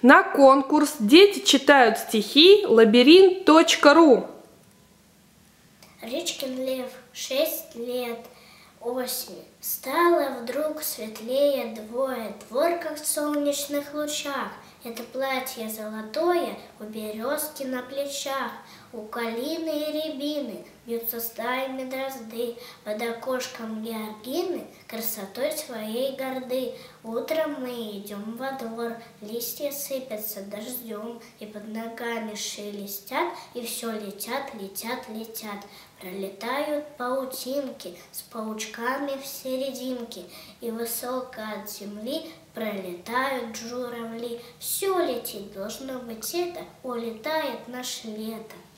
на конкурс «Дети читают стихи» Лабиринт.ру. Речкин Лев, 6 лет, осень. Стало вдруг светлее двое, двор как в солнечных лучах. Это платье золотое у березки на плечах. У калины и рябины бьются стаями дрозды, под окошком георгины красотой своей горды. Утром мы идем во двор, листья сыпятся дождем, и под ногами шелестят, и все летят, летят, летят. Пролетают паутинки с паучками в серединке, и высоко от земли пролетают журавли. Все летит, должно быть это, улетает наше лето.